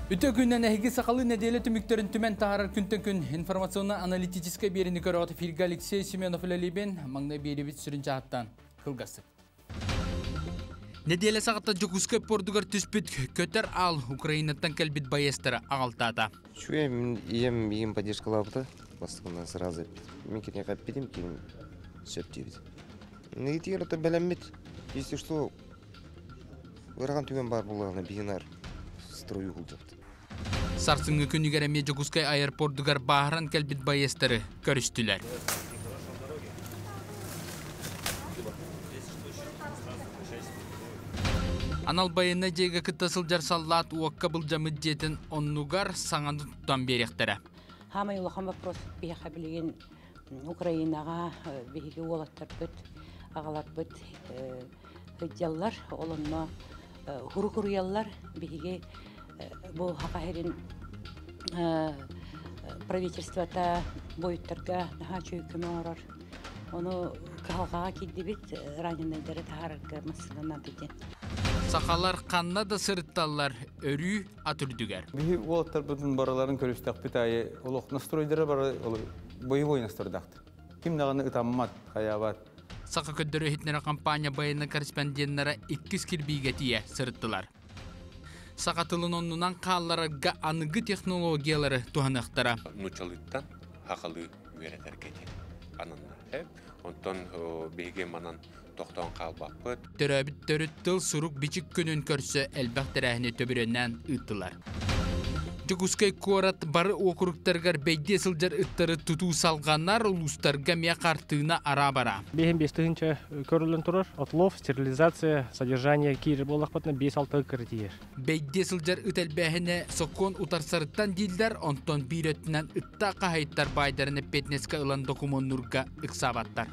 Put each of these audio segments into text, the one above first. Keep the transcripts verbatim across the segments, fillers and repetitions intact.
Үтө күннен әйгі сақалы неделе түміктерін түмен тағарар күнтен күн информационно-аналитическай беріні көріғаты Фирга Алексей Семенов ләлейбен маңна беребет сүрінші аттан қылғасы. Неделе сағатта Жокускай пордугар түспіт көтер ал Украинаттан кәлбет байестері ағалтата. Шуя мен ем ем поддержкалапты, бастығынан сразу мен кене қаппедім, кейін сөп дейбеді. Негетегер это бәләммет, если что, ұраған түмен бар болағына бейінар строю құлдықты. Сарсыңғы күнігеріме Жокускай аэропордугар бағыран кәлбет байестері көрістілер. Анал байына жеге кыттасыл жарсаллаат уакка бұл жамы жетін оннугар саңанды тұттан беректері. Хамай улахан вопрос бияха білген Украинаға бейге олаттар бүт, ағалар бүт, хүдялар, олынма хұру-хұрыялар бейге бұл хақахерин правительствата бойыттарға наға чөйкіме орар. Оны қалғаға кедді бет раненайдары тағарарға масылана беден. Сақалар қанна да сырытталар, өрі атүрдігер. Бейі олаттар бұдың бараларын көрістіқ бітайы, олық настройдары бары бойы-бой настройдақты. Кім нағаны ұтаммат, қаябат. Сақа көддері хитнері компания байына корреспонденттері иккіз кірбейге тие сырыттылар. Сақатылын оннынан қалларға анығы технологиялары туғанықтара. Нучалыттан хақалы өретер кетен. Ананна. Онтон бейге манан тоқтан қалбақпыт. Төрәбіт төріт тыл сұруқ бичік күнін көрсі әлбәқтерәхіне төбірінен ұттылар. Жокускай корат бары округтаргар бейде сылжар ыттары туту салғанар улустарга мия қартыына ара-бара. Бейхен бестігінші көрілін тұрыр, отлов, стерилизация, содержание кейір болақпатына бес-алты кірдейер. Бейде сылжар үтәлбәхіне сокон утарсарыттан дейдер, онтон бейрөттінен ытта қағайттар байдарыны петнеске ылан документурга ықсабаттар.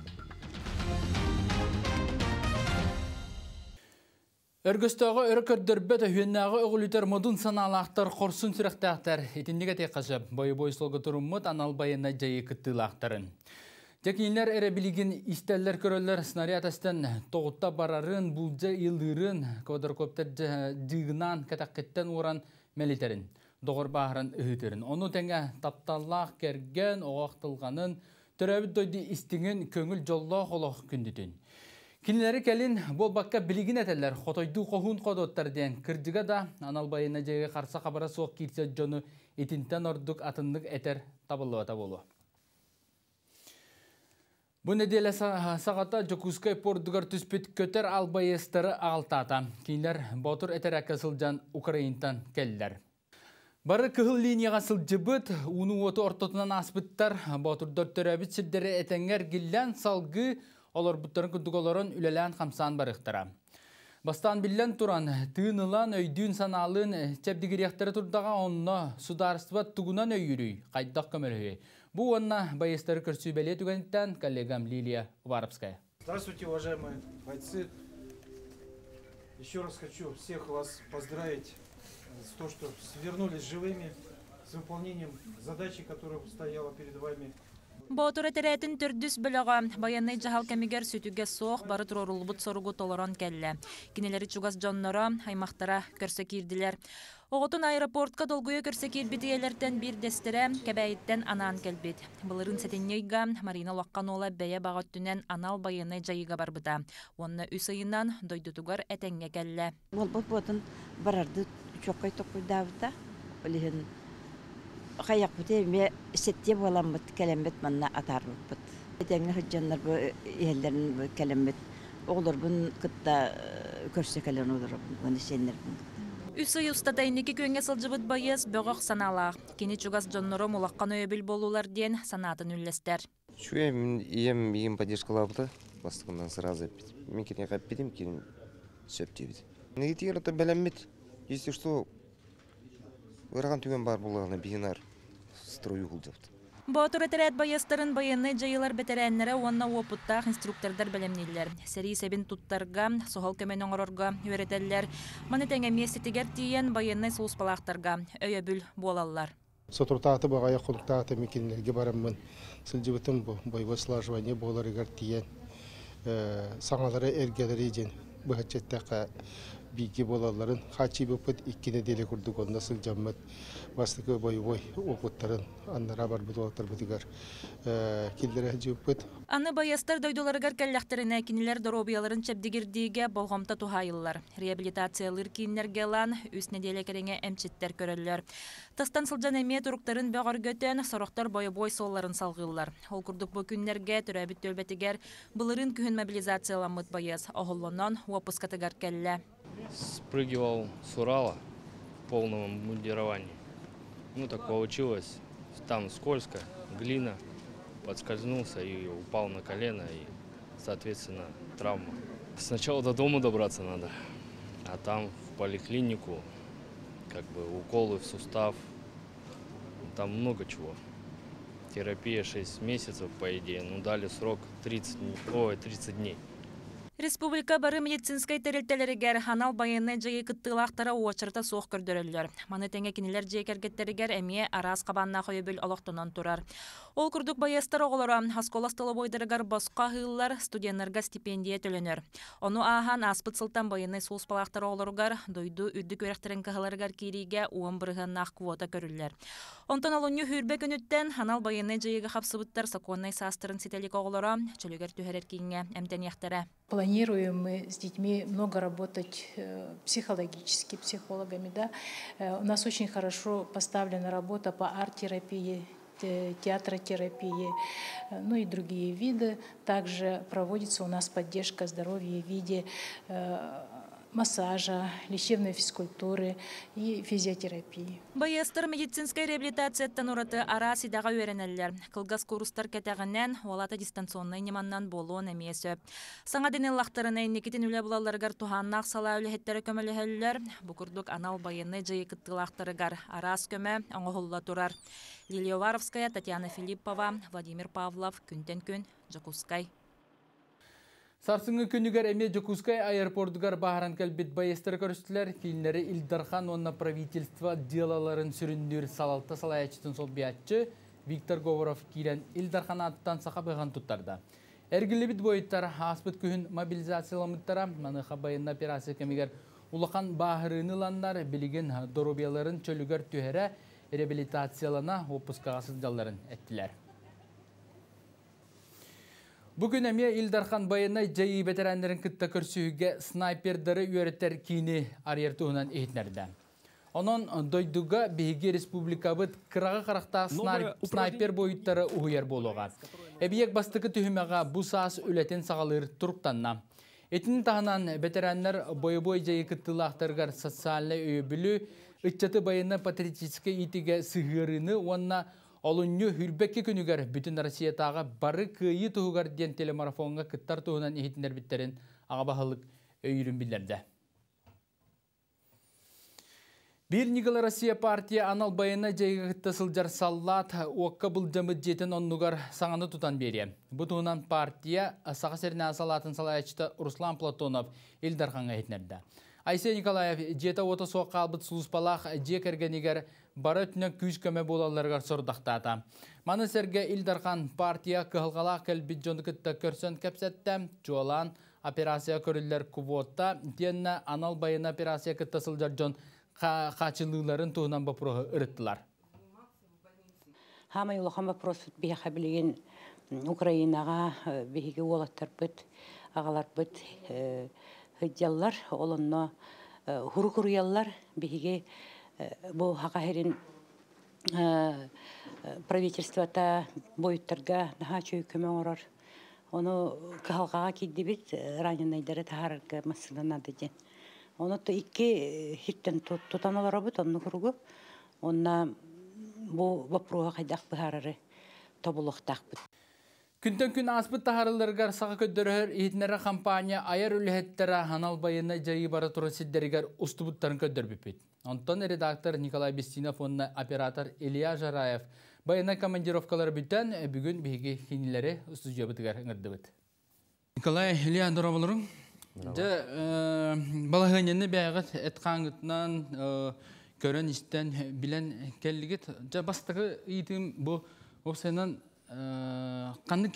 Өргістіға өрі көрдірбет өйеннағы оғылытар мұдын саналақтар қорсын сүріқтақтар. Етіндіге тек қажып, бойы-бой солғы тұрыммыт анал байына жайы күттілақтарын. Жекейінлер әрі білеген истәллер көрілер снаряд әстен тоғытта барарын, бұлжа елдерін, квадрокоптер жығынан кәтәқеттен оран мәлетерін, доғыр бағырын үхітерін. Оны тәңе тапталлақ керген, оғақтылғанын, түрәбіт дойды істіңін көңіл жоллақ олақ күндітін. Кинелері кәлін бол баққа білігін әтелер, қотойду қоғын қодоттар ден кірдіға да анал байына жеге қарса қабара соқ кирсе жоны етінтен ордық атындық әтер табылуата болу. Бұл неделе сағата Жокускай пордугар түспет көтер албайыстары ағалтата. Кинелер ботыр әтер әкесілжан Украинтан кәлілер. Бары кығыл линияға сылжыбыт, уны оты ортотынан аспыттар, ботырдар төрәбіт сірдері әтәңер гіллән салғы олар бұттарын күндіголарын үлелән қамсан барықтыра. Бастан білен тұран, тыынылан өйдүн саналын чәбдігіректері тұрдаға онына сударыстыва тұғынан өйірүй, қайдақ көмірі. Бұл онына байыстары көрсі бәле түгенттен коллегам Лилия Варапская. Здравствуйте, уважаемые бойцы. Еще раз хочу всех вас поздравить с то, что свернулись живыми, с выполнением задачи, которая стояла перед вами. Ботура терәтин төрдүс бөлөга баянай жахал кемигер сүтүгө соох бары турорулбут соругу толорон келле. Кинелери чугас жонноро аймактара көрсө кирдилер. Оготун аэропортка долгуя көрсө кирбитиелерден бир дестере кебейттен анан келбит. Былырын сетеннейга Марина Лакканола бәя багаттүнен анал баянай жайыга барбыта. Онна үс айынан дойдутугар этеңге келле. Болбот ботун барарды чоккай токуйдабыта. Олихин Қаяқ бұты ме сетте боламбыт, кәлембет манна атарбыт. Этеңі хыджанлар бұ елдерін кәлембет. Оғылар бұн күтті көрсе кәлен олар бұны сенлер бұн. Үс ай ұстатайнекі көнге сылжыбыт байыз бөғақ саналақ. Кені чугас жонныры мұлаққан өйбіл болулар ден санатын үллестер. Шуя мен ем ем поддержкалапты, бастығынан сразу мен кене қаппедім, кейін сөп дейбеді. Негетегер это бәләммет, если что, ұраған түген бар болағына бейінар строю құлдықты. Ботур әтерәт байыстарын байынны жайылар бетерәннері онна опыттақ инструктордар бәлемнелер. Сәрі сәбін туттарға, соғал көмен оңырорға өретелер. Маны тәңе местетігер тиен байынны соғыс балақтарға өйөбіл болалар. Сотуртаты бағая құлықтаты мекенлерге барамын. Сілжібітім бойбой слажывание болар егер тиен. Саңалары әргелері ден бұғатчеттәқі биги болаларын хачи бопыт икки неделе курдук онда сылжаммат бастыкы боевой опыттарын аннара бар бутуактар бутыгар киллере жуппыт. Аны баястар дойдоларыгар кәлләхтеріне кинилер доробияларын чәбдигирдиге болғамта тухайылар. Реабилитациялыр кейінергелан үс неделе кереңе әмчеттер көрелер. Тастан сылжан әме тұруқтарын бәғар göтен сорақтар бойы-бой солларын салғылар. Ол күрдік бұл күннерге түрәбіт төлбәтігер бұлырын күхін мобилизацияламыд баяз. Оғылынан уапыскатыгар кәллә. Спрыгивал с Урала в полном мундировании. Ну так получилось. Там скользко, глина. Подскользнулся и упал на колено, и, соответственно, травма. Сначала до дома добраться надо, а там в поликлинику, как бы уколы в сустав, там много чего. Терапия шесть месяцев, по идее, ну дали срок тридцать, ой, тридцать дней. Республика бары медицинскай терелтелеригер ханал байыны жайы кыттылақтара уачырта соқ көрдөрөллөр. Маны теңе кинилер жайкергеттеригер әмие арас қабанна қойыбіл олықтынан турар. Ол күрдік байыстар оғылара хасколастылы бойдырыгар басқа хыылар студенлерга стипендия төленер. Оны ахан аспыт сылтан байыны соғыспалақтар оғыларугар дойду үрді көректерін кығыларыгар кириге уын бұрығын нақ квота көрілер. Онтан олуны хүрбе күніттен ханал байыны жайыға қапсыбыттар саконнай састырын сетелік оғылара чөлігер түхерер кейінге әмтен яқтары. Планируем мы с детьми много работать психологически, психологами. Да? У нас очень хорошо поставлена работа по арт-терапии, театротерапии, ну и другие виды. Также проводится у нас поддержка здоровья в виде массажа, лечебной физкультуры и физиотерапии. Баястар медицинская реабилитация танураты арас идаға өренелер. Кылгас курустар кетегінен олата дистанционный неманнан болу немесі. Саңа денен лақтарына иннекетін үлі бұлаларығар туханнақ сала үліхеттері көміліхелілер. Бұқырдық анал байыны жайы кыттылақтарығар арас көмі оңғылла турар. Лилия Варовская, Татьяна Филиппова, Владимир Павлов, Күнтен-күн, Жакускай. Сарсыңы күнігер әме Жакускай аэропортығар бағаран кәлбет байестер көрістілер, кейінлері Илдархан онна правительство делаларын сүріндер салалта салаячытын сол биятчы Виктор Говоров кейрен Илдархан аттан сақа бұйған тұттарда. Әргілі бит бойыттар аспыт күхін мобилизацияламыттара, маныға байынна операция кемегер улақан бағырыныланлар білген доробияларын чөлігер түйері реабилитациялана опускағасыз жалларын әттілер. Бүгін әме Илдархан байына жайы ветеранларын кытта көрсүйіге снайпердары үйереттер кейіні арертуынан ехетнерді. Onun doyduga Bihigi Respublika bit kırağı qaraqta sniper boyuttары uyar boluğa. Ebiyek bastıkı tühümeğe bu saas ületen sağalır turuptanna. Etin tahanan veteranlar boyu boy jayı kıttılaqtırgar sotsialle öybülü, ıççatı bayına patriotiske itige sığırını onna olunyu hülbekki künüger bütün Rusiyatağa barı kıyı tuğugar diyen telemarafonga kıttar tuğunan ehitinler bitterin ağabahalık öyrün bilirdi. Bir Nigala Rusya Partiya anal bayına jayıqıtta sıljar sallat oqqa bıldamı jeten onnugar sağını tutan beri. Bu tuğunan partiya sağa serine asalatın salayachita Ruslan Platonov Ildarxan'a etnerdi. Aysel Nikolayev jeta ota soğqa albıt suluspalaq jekergeniger bara tüne küz köme bolallargar sordaqtata. Manı serge Ildarxan partiya kıhılgalaq kelbit jonukıtta körsön kapsettem jolan operasiya körüller kuvotta diyenna anal bayına operasiya kıtta sıljar jon kaçılıkların tuğunan vapuru ırıttılar. Hama yolağın vapuru biyaqa bilgin Ukraynağa bihigi olattar bit, ağalar bit, hıcallar, olunna huru kuruyallar bihigi bu haqahirin правительствата boyutlarga daha çok köme orar. Onu kıhalgağa kiddi bit, ranyanayları taharırga masılana diyecek. Onu da iki hitten tutan olara bit, onu kurugu. Ona bu vapruğa kaydak bihararı tabuluqtaq bit. Күнтен күн аспыт тахарыларгар саға көддөрөр ихитнері кампания айар үліхеттері анал байына жайы бары тұры сиддерігер устубуттарын көддөрбіппет. Онтон редактор Николай Бестинов, онна оператор Илья Жараев байына командировкалар бүтен бүгін бейге хинилері устужия бітігер ыңырды. Николай, Илья, дұра болырың? Балағынені бәйгіт әтқаңғытынан көрін істен білен келігет. Бастығы иетім бұл опсайынан қанды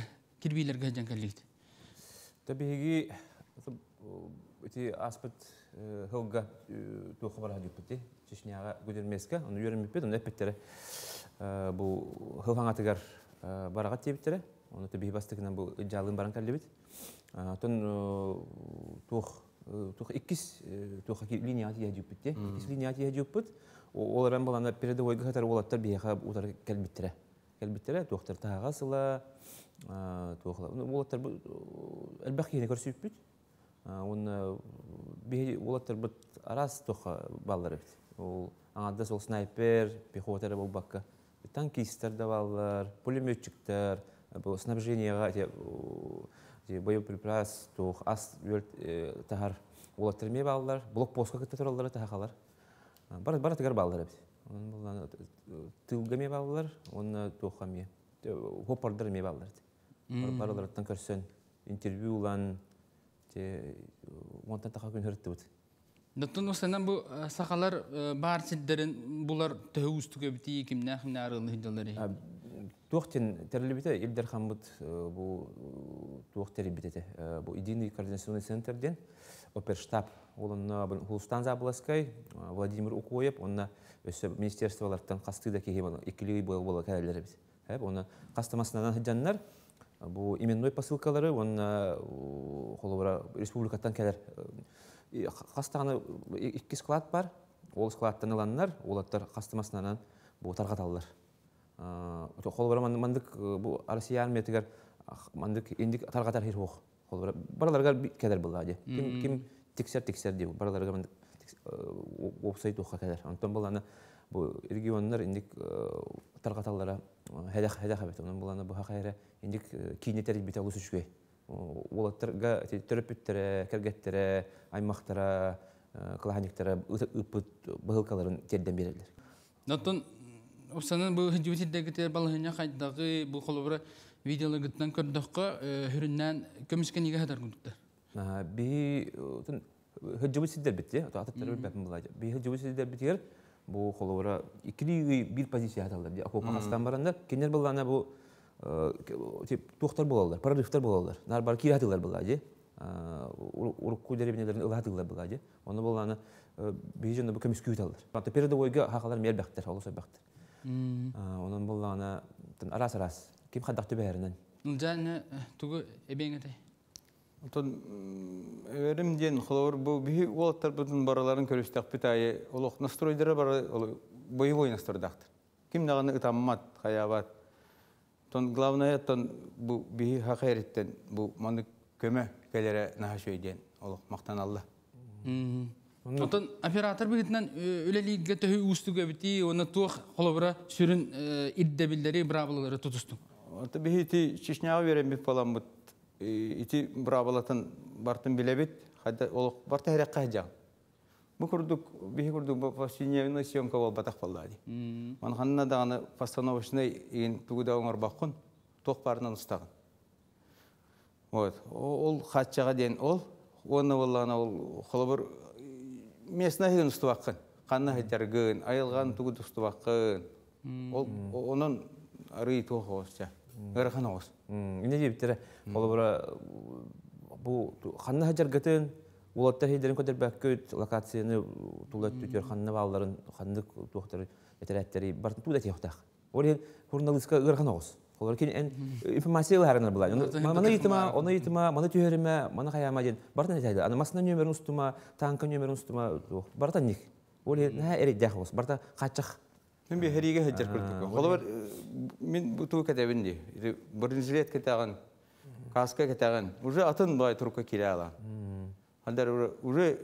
кирбилерге жан келлейді? Табиғи өте аспыт хылга туха бара дипти Чечняга гүдермеске аны йөрмөппет аны эппеттере бу хылгаңатыгар барага тибиттере аны төби бастыгынан бу жалын баран калдыбит тон тух тух иккис туха линия тия дипти иккис линия тия диппет олардан баланы передовой гатар болаттар бияга утар келбиттере келбиттере тухтар тагасыла тухла болаттар элбахине көрсөппүт он бе олаттар бит арас туха баллары бит ол аңада сол снайпер пехоталар бол бакка танкисттер да баллар пулеметчиктер бу снабжениега те боеприпас тух ас тахар олаттар ме баллар блокпостка кетте туралар тахалар бар бар тегер баллар бит он тылга ме баллар он туха ме хоппардар ме баллар барлардан көрсөн интервьюлан те монтан таха күн хөртте бит. Доттон осынан бу сакалар бар сиддерин булар төһүстүгө бити кимнә химнә арылы хиддалары. Туохтен терлибите Илдар Хамбут бу туохтери битете. Бу единый координационный центрден оперштаб олонна Хулстан Забласкай Владимир Укоев онна өсө министерстволардан кастыда кегем икили бул бул кәләләре бит. Хәп оны кастамасынан хиджаннар бу именной посылкалары он холовра республикаттан келер кастаны икки склад бар ол складтан аланнар олаттар кастамасынан бу таргаталар холовра мандык бу Россия армиятыгар мандык индик таргатар хир хох холовра барларга келер булады ким ким тексер тексер ди барларга мандык веб-сайт охка келер антон буланы бу регионнар индик таргаталлара хәдәх хәдәх бит онан буланы бу хакыйра индик кинетер бит алып сүшкә олаттарга терапевтләре кергәттере аймактара кланиктере үпүт быгылкаларын тердән бирәләр. Нотон усанын бу хидүтидәге балыгына кайдагы бу холобра видеологыттан көрдөккө хүрүннән көмүскәнигә хәдәр күндүктәр. Би тон хидүтидәр бит, ататтар бит булады. Би хидүтидәр бит бу холовра икили бир позиция аталды. Акопастан баранда кенер булганда бу тип тохтар булалар, прорывтар булалар. Нар бар киратылар булады. Урукку деревнелерин ылатылар булады. Оны булганы биженде бу көмүскү аталар. Ата передовойга хакалар мербактар, алыса бактар. Онун булганы арас-арас ким хадакты бәренен. Жаны тугу эбеңете. Тон эримден холор бу би олаттар бүтүн бараларын көрүстөк питайы олох настройдары бар боевой настройдактыр. Ким наганы ытаммат хаябат. Тон главное тон бу би хакыреттен бу маны көмө келере нахашойден олох мактаналла. Отон оператор бигитнен үлелигге төһү устуга бити, оны тух холобра сүрүн иддебилдери бравалары тутусту. Ата бихити Чечняга берем бит балам бут ити бравалатын бартын билебит, хада олох барта херекка хажа. Бу курдук бихи курдук повседневный съемка бол батак балдады. Манханна дагы постановочный ин тугуда оңор баккын, ток барынан устагын. Вот, ол хатчага ден ол, оны боллана ол холобор местный хин устубаккын. Канна хажаргын, айылган тугуда устубаккын. Ол онун рый тохосча. Гырхан ос. Ине диптер олбора бу ханна хажаргатын улатта хейдерин көтөр баккөт локацияны тулат түтөр ханна балларын ханды тохтор этерәттери бар туда тихтак. Ол журналистка гырхан ос. Олар кен информацияларын булар. Мана итма, оны итма, мана төһөрмә, мана хаяма ден. Бартан әйтә. Аны масна нөмерен устума, танка нөмерен устума. Бартан ник. Ол нә эридә хос. Барта качак. Мен бе хәриге хәҗәр күрдек. Холар мен бу ту кәтәбенде. Беренче рет кәтәгән. Каска кәтәгән. Уже атын бай турка килә ала. Хәлдәр уже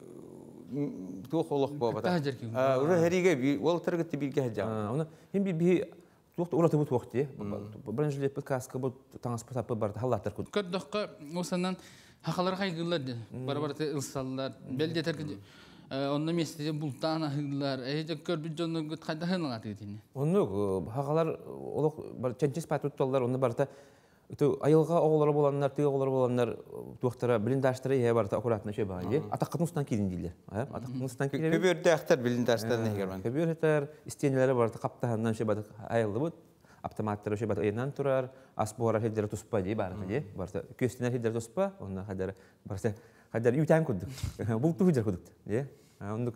ту холык бабата. А уже хәриге ул тәргәт биргә хәҗә. Аны һәм би тук ураты бут вакыты. Беренче рет каска бу транспорт бар халаттар күрдек. Көрдөккө осаннан хакалар кайгылады. Бар-бар ылсаллар. Белде тәргә Онны месте бултана хыллар, эже көрбү жонну кайда хыналат дитини. Онну хакалар олок бар ченчес патутталар, онны барта ту айылга оголор боланнар, тыга оголор боланнар туактара блиндаштары я барта аккуратно чөй баги. Атаккыныстан кидин дилер. Атаккыныстан кидин. Көбөрдө актар блиндаштар негерман. Көбөртөр истенелери барта каптагандан чөй бат айылды бут. Автоматтар чөй бат айынан турар, асбора хедер туспа ди барта ди. Барта көстенер хедер туспа, онна хадер барта Hajar yutan kurduk. Bu tuhujar kurduk. Ya. Onduk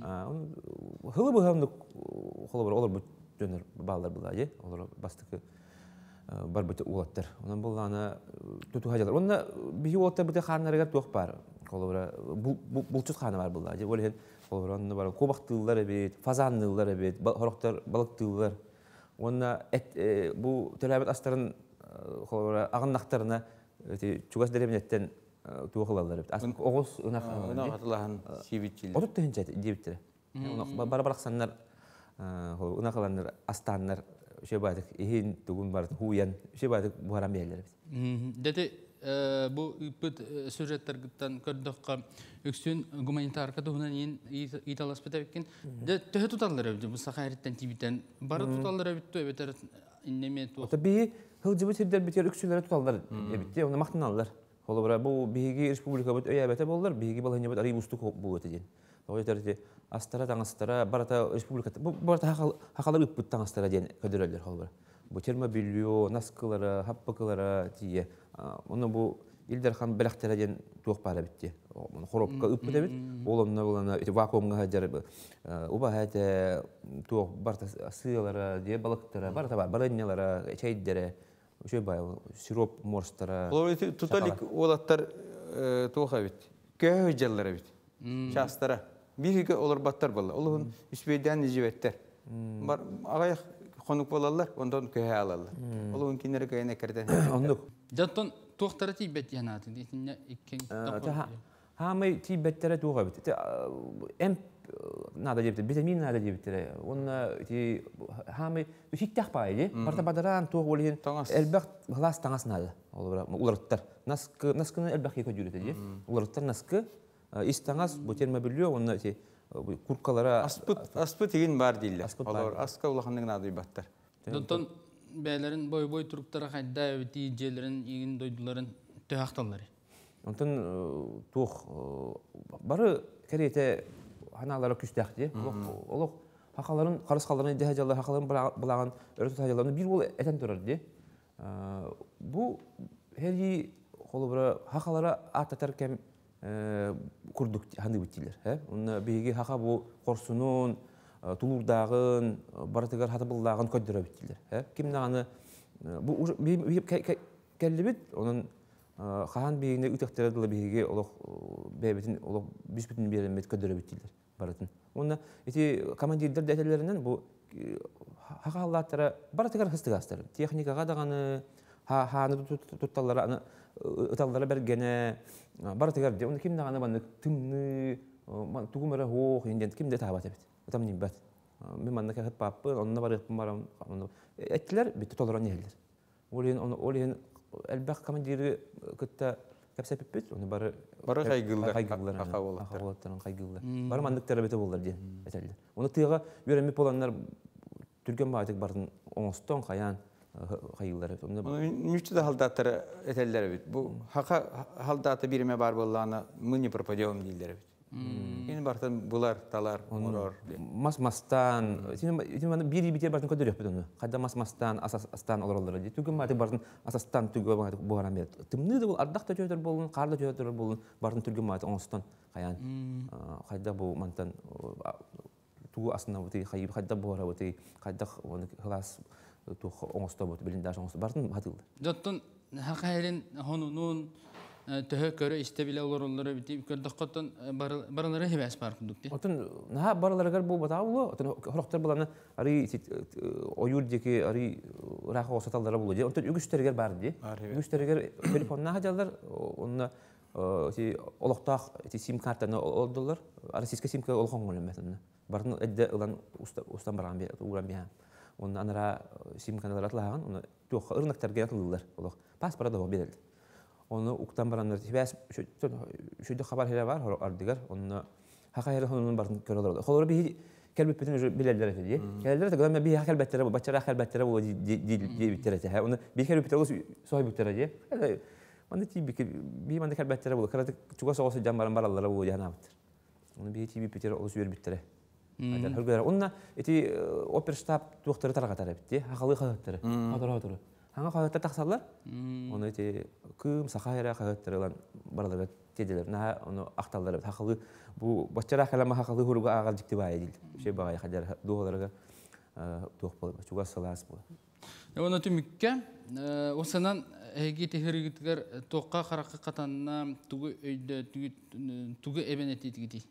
hılı bu onduk olur olur bu döner bağlar bular ya. Olur bastıkı бар бите улаттар. Онан булланы туту хаҗалар. Онда бии улаттар бите ханнарга тук бар. Колора бу булчут ханы бар булла. Же олен колора онда бар кобактылар бит, фазаннылар бит, хороктар балыктылар. Онда бу теләбет астарын колора агыннактарына чугас деревнеттен тугылалар бит. Ас огос унак Унакатлахан сибитчил. Отут тенчет дибиттер. Унак бар-бараксаннар унакаланнар астаннар şebadık ihin tugun var huyan şebadık bu haram yerler. Dedi bu ipet süreçlerden kördükka üstün humanitar kaduhunan yin italas petekin de töhe tutallar evde bu sakayretten tibiten barı tutallar evde öbeter innemet o. Tabii hılcı bitirder biter üksülere tutallar evde onu maktanallar. Holobra bu bihigi respublika bit öybete bollar bihigi balhanya bit arı ustuk bu ötecen. O yeterli astara tangastara barata respublika bu barata hakalar ıppıt tangastara diyen ködürler holobra. Bu terma bilyo naskılara happakılara diye onu bu ilder ham belaktara diyen tuğ para bitti. Onu horopka ıppıt bit olumna olana iti vakuumga hajar uba hete tuğ barata sığalara diye balıklara barata var baranyalara çaydere şey bay sirop morstara. Olabilir tutalik olatlar tuğha bit. Köy jallara bit. Şastara. Bir olur battar balla. Onun üsbeyden nicevetler. Var ağay konuk balallar ondan köye alallar. Onun kinleri köyene kerden. Anladık. Jatton tuğtara tibet yanatı diye ikken. Ha mı tibettere tuğha bit. Em nada diyebdir. Vitamin nada diyebdir. Onun ti ha mı hittah payı. Barta badaran tuğ olin. Elbaq glas tangas nada. Olur ularttar. Naskı naskını elbaq yekodiyor diye. Ularttar naskı İstangas bu terme biliyor onun şey kurkalara aspıt aspıt egin var değiller. Olur aska ulağının adı battar. Donton beylerin boy boy Türklara kayda evti jelerin egin doyduların töhaktalları. Ondan tuğ barı kerete hanalara küstək diye. Oluq hakaların qarısqallarını dehajallar hakaların bulağın örtü hajallarını bir bol eten durar diye. Bu heri holubra hakalara atatarken kurduk hangi bittiler. Onun bilgi haka bu korsunun, tulurdağın, baratıgar hatıbıllağın köydüre bittiler. Kim nağını bu bir kelli bit, onun kahan bilgine ütekteredili bilgi oluq bebetin oluq büsbütün bir element köydüre bittiler baratın. Onun iti komandirler detelerinden bu haka Allah'tara baratıgar hıstık astarı. Teknikaga dağını, hanı tuttallara, ıtallara bergene, baratigar diye onu kim nağına bandık tımlı tuğumara hoğ indiyen kim de tabat ebit. Tam nimbat. Ben bandık hep papı onunla var yapım var. Ettiler bitti toleran yerler. Oliyen onu oliyen elbaq komandiri kıtta kapsa pipit onu barı barı kaygılar. Kaygılar. Kaygılar. Kaygılar. Barı bandık terabete bollar diye ettiler. Onu tıyığa öğrenmep olanlar Türkmen bağıtık barın ongston kayan hayırlar. Müçtü de haldatları eteller bit. Bu haka haldatı birime var bollana mını propagandam değiller bit. Yine bartan bular talar oror. Mas mastan. Şimdi bana biri biter bartan kadar yapıyor onu. Kadda mas mastan asas astan olurlar diye. Tügün mati bartan asastan tügün mati bu haram bir. Tümnü de bu ardakta çözer bolun, karda çözer bolun. Bartan tügün mati onstan kayan. Kadda bu mantan tuğ aslında bu tey hayır kadda bu hara bu tey kadda onu halas tuh ongosta bot bilindar ongosta bartın hatıldı. Jatton hakayerin honunun töhö körü iste bile olurları biti kördükten baraları hebes var kuduk diye. Otun naha baraları bu batavlu otun horoktar bulana ari oyurdaki ari raha osatallara buluyor. Otun ügüsterger var diye. Ügüsterger telefonuna hajallar onunla ti oloqtaq ti sim kartını oldular. Ari siske sim kartı olğan olmuyor mesela. Bartın edde olan usta ustan baran bir uğran bir. Onun anara sim kanalları atlahan, onu tuğ ırnaktarga atıldılar. Oluq paspora da verildi. Onu uktan baranlar tibas şöyle haber hele var ardigar. Onu hakayır onun barın körüler. Xolları bir kelbet bütün bilerler diye. Kelberler de gömme bir kelbetleri bu başara kelbetleri bu diye bitirete. Onu bir kelbetleri o sahibi bitirece. Manda tibi bir manda kelbetleri bu. Karatık çuga soğusu cam baran barallara bu yanabıtır. Onu bir tibi bitir o süyer bitire. Ajar hırgılar. Onunla eti operstab tuğları tarağa tarafı. Hakalı xalatları. Hadır hadır. Аңа қағытта тақсалар, оны те күм сақайра қағыттырылан бараларға теделер. Наға оны ақталдары тақылы, бұл бачара қалама хақылы құруға ағал жікті бай дейді. Ше бағай қадар дуғаларға туық болады, чуға салас болады. Оны түмікке, осынан әйге техірігітігер тоққа қараққа қатанына түгі өйді, түгі әбен әттейді.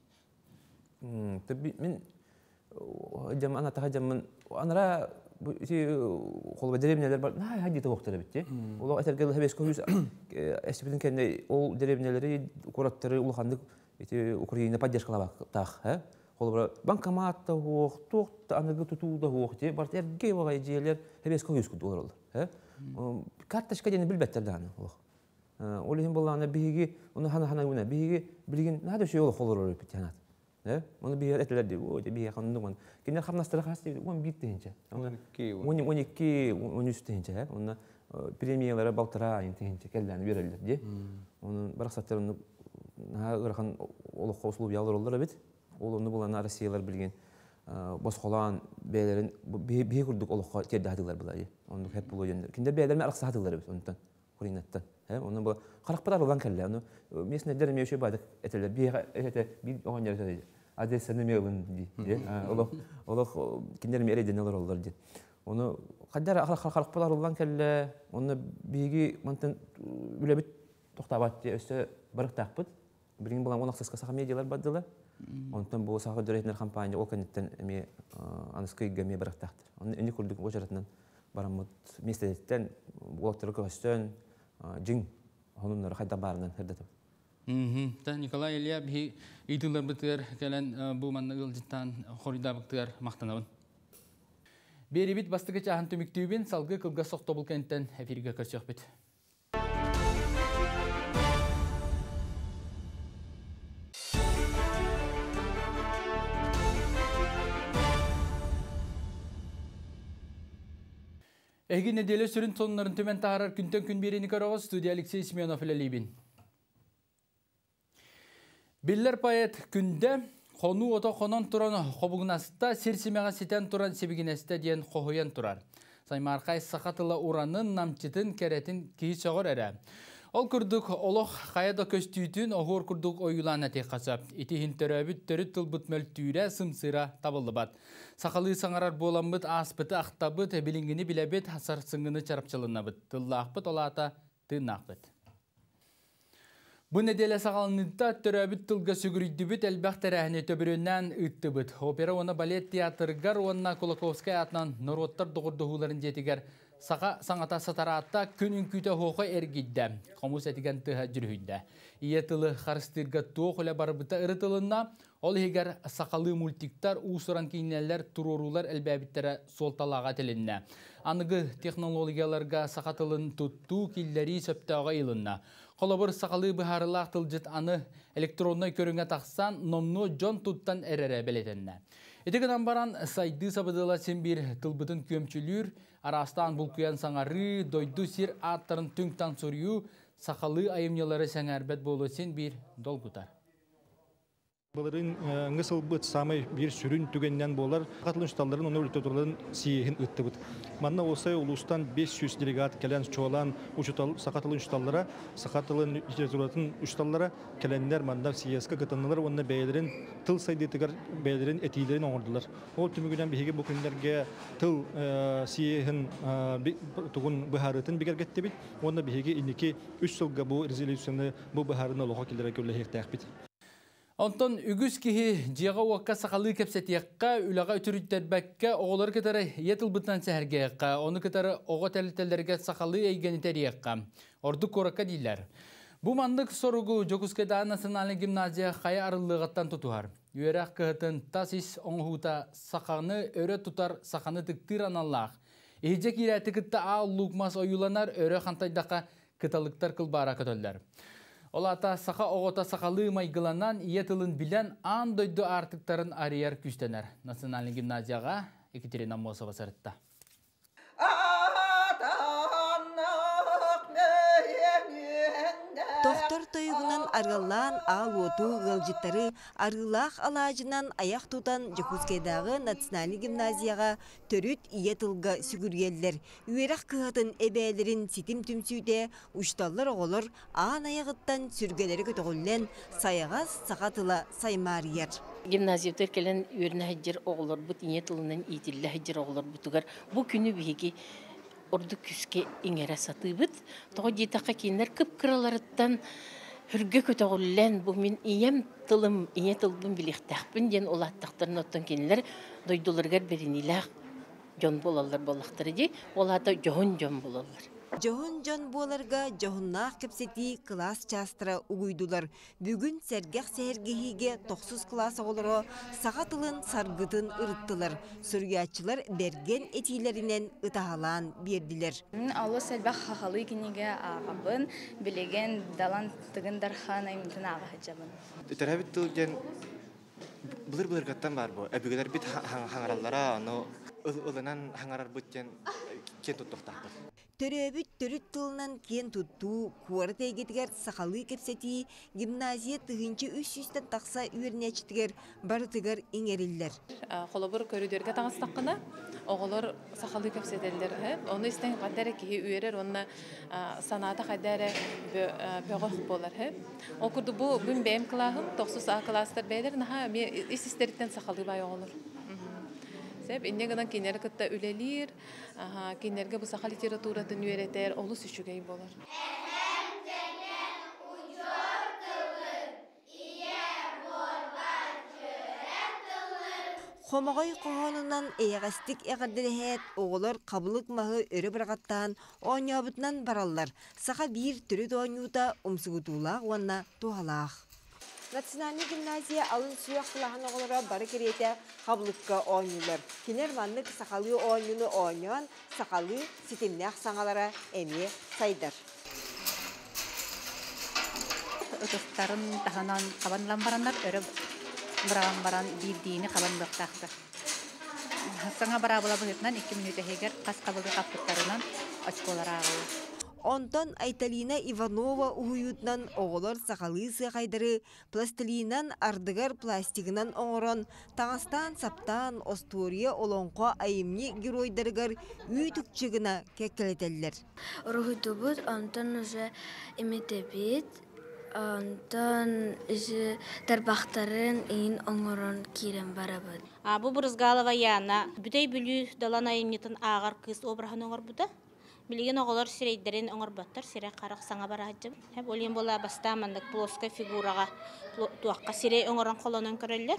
Мен ана таға жамын, анара қолба деревнелер бар, най хайдеті оқтары бітті. Ол әтергелі әбес көйіз әсіпетін кәнде ол деревнелері, қораттары, ұлғандық Украина поддержкала тақ. Банкоматта оқ, тоқты, анығы тұтуылда оқ, барты әрге оғай жиелер әбес көйіз күді олар олар. Карташқа дені білбәттірді аны оқ. Ол ең болағына бігі, оны хана-хана өне, бігі білген, нады шөй олық олар олар бітті анат. Оны бігер әтілер де, өте бігер қанды оған. Кендер қамнастыры қас дейді, он бит дейінше. он екі, он үш дейінше. Оны премиялары балтыра айын дейінше кәлдәні берелер де. Оның барақсаттар оны ұрақан олық қосылып яулар олар бет. Ол оны болағына Россиялар білген босқолан бәйлерін бей күрдік олыққа терді адылар бұлай. Оны кәп бұл ойындар. Кендер бәйлеріне арақса адылар бет, онытан, құринаттан. Оны бұл қарақпадар олан кәлі. Оны месіне дәрі меуші бадық әтілер. Бей оған жарыса дейді. Адрессаны меуін дейді. Олық кендеріме әрейден олар олар дейді. Оны қаддар қарақпадар олан кәлі. Оны бейге мантын үләбіт тоқтабат де өсі барықтақ бұд. Бірген болан он ақсасқа сақа медиялар баддылы. Онтан бұл сақа дөрәйтінер компания ол кәнеттен әме анысқыйға ме барықтақтыр. Оны әне күрдік ол жаратынан барамыд местедеттен олақтыры көстен жың онынлары қайда барынан әрдетім. Николай Илья бі идылар бұтығар кәлін бұл маннығыл жыттан қорыда бұтығар мақтанауын. Бері біт бастығы чағын төміктеубен салғы қылға соқты бұл кәнттен әферге көрсек біт. Әйгі неделі сүрін сонларын төмен тағарар күнтен күн берені көріғыз, студия Алексей Семенов үләлейбін. Беллер поэт күнде қону ота қонан тұран қобығынасыта серсемеға сетен тұран себігінесті дейін қоғыян тұрар. Саймарқай сақатылы ұранын намчетін кәретін кейі соғыр әрі. Ол күрдік олық қаяда көстүйтін оғыр күрдік ойылан әте қасап. Етехін төрәбіт түрі тұлбыт мөлтүйрі сымсыра табылды бат. Сақалы саңарар боламбыт аспыты ақтабыт, білінгіні біләбет асар сыңғыны чарапчылына бұт. Тылла ақпыт олата тыын ақпыт. Бұл неделе сақалынында төрәбіт тылға сүгірүйді бүт әлбәқтер әхіне төбірінен үтті бұт. Опера оны балет театргар, онына Кулаковскай атынан Нороттар доғырдығыларын жетігер. Сақа саңата сатаратта күнін күті хоқы әргейді. Қомус әтіген тұға жүргейді. Ие тылы қарыстырға тоқ үлі барбыта ұрытылына, ол егер сақалы мультиктар, ұсыран кейінелер, тұрорулар әлбәбіттері солталаға тілінне. Анығы технологияларға сақатылын тұтту келдері сөптіға илінна. Қолабыр сақалы бұхарылақ тылжыт аны электронной көріңе тақсан, номну жон тұттан әрәрі білетінне. Етігінен баран сайды сабыдыла сен бір тылбытын көмчілер, арастан бұл күйен саңары, дойду сер аттарын түңтан сұрю, сақалы айымнелары сәңәрбет болу сен бір долгутар. Бұларын ңысыл бұт самай бір сүрін түгеннен болар. Қатылын ұшталарын, оны өлтөтірлерін сиехін үтті бұт. Манна осай ұлыстан бес жүз делегат кәлен чоғалан сақатылын ұшталлара, сақатылын литературатын ұшталлара кәленлер манда сиескі қытынылар, онына бәйелерін тыл сайдетігер бәйелерін әтейлерін оңырдылар. Ол түмігінен бейге бұл күндерге тыл сиехін тұғын бұхарытын бігергетті бит. Онына бейге инеке үш сылға бұл резолюцияны бұл бұхарыны лоға келдері көлі хектәқ бит. Онтон үгіз кихи жиға уаққа сақалы кәпсетияққа, үліға үтіріттер бәкке оғылар кітары етіл бұтнан сәхіргеяққа, оны кітары оға тәлітелерге сақалы әйгенетерияққа, орды қораққа дейлер. Бұ мандық сорығы Жокускайда национальный гимназия қай арылығаттан тұтуғар. Үйерақ кіғытын тасис оңғута сақаны өрі тұтар сақаны тіктір аналлақ. Ехжек ирәті кітті ал лұқмас ойыланар өрі қантайдақа кіталықтар қылбара көтөлдер. Олата сақа оғыта сақалы майгыланан иетілін білен ан дойды артықтарын арияр күстенер. Национальный гимназияға Екатерина Мосова сарытта. Тоқ Оттор тойгунан аргаллан ал оту гылжыттары аргылах алажынан аяк тутан Жекускайдагы национальный гимназияга төрүт ие тылга сүгүргелдер. Үерак кыһатын эбээлерин ситим түмсүүтэ ушталлар оголор аан аягыттан сүргелери көтөгүллен саягас сакатыла саймарыяр. Гимназияттар келен үерне хаджыр оголор бут ие тылынан итилле хаджыр оголор бутугар бу күнү биһиги орду күске иңере сатыбыт. Тоғы жетаққа кейінлер күп кыраларыттан хүрге көтөғыллен бұл мен ием тылым, ие тылбын біліктәқпін ден олаттақтарын оттан кейінлер дойдуларғар берінилақ жон болалар болақтары де, олата жоғын жон болалар. Жоғын жон боларга жоғыннақ кепсети класс частыра угуйдулар. Бүгін сәргәқ сәргехиге тоқсыз класс оғылыро сағатылын саргытын ырыттылар. Сүргәтчылар берген етилерінен ытағалан берділер. Аллы сәлбәқ қақалы кенеге ағабын, білеген далан тұғындар хан аймытын аға хачабын. Үтәрәбіт тұлген бұлыр-бұлыр қаттан бар бұл. Әбігілер біт хаңараллара, ұлынан хаңарар бұттен кен тұттықтақпыр. Төрөбүт төрүт тылынан кен тутту, куары тәйгетігер сақалы кепсети, гимназия тыгынчы үс жүзден тақса үйернечтігер барытыгар иңериллер. Қолыбыр көрүдерге тағыстаққына, оғылыр сақалы кепсетелдер. Оны істен қадары кейі үйерер, оны санаты қадары бөғық болар. Ол күрді бұл бүн бәйім қылағым, тоқсыз А кластар бәйлер, ис істеріттен сақалы бай оғылыр. Иннегенен кинер кытта үлелир, кинерге бу саха литературатын үйретер, олу сүшүгей болар. Хомогой қоғанынан эйғастик эғардерехет оғылар қабылық мағы өрі бірғаттан оңябытынан баралар. Саха бір түрі доңюта умсығытулақ уанна туғалақ. Национальный гимназия алын сүйек қылаған оғылара бары кереті қабылыққа оңюлар. Кенер маннық сақалы оңюны оңюан, сақалы сетемнәқ саңалара әме сайдар. Ұтықтарын тағанан қабанлан барандар, өрі бұраған баран білдейіні қабанлықтақты. Саңа бара бұла бұғытынан екі минут әйгер қас қабылғы қаппыттарынан очколар ағылы. Онтон Айталина Иванова уйутнан оғылар сақалы сықайдары, пластилинан ардыгар пластигынан оңырон, тағастан саптан остория олонқо айымни геройдарыгар үйтікчігіна кәккелетелер. Рухытубыт онтон уже иметебит, онтон уже тарбақтарын иін оңырон кирен барабыд. Бұ бұрызғалыва яна, бүдей бүлі далан айымнетін ағар кыз обрахан оңыр бұда? Билеген оғылар сирейдерін оңырбаттар, сирей қарақ саңа бара хаджым. Олен бола бастамандық плоска фигураға туаққа сирей оңыран қоланын көрелер.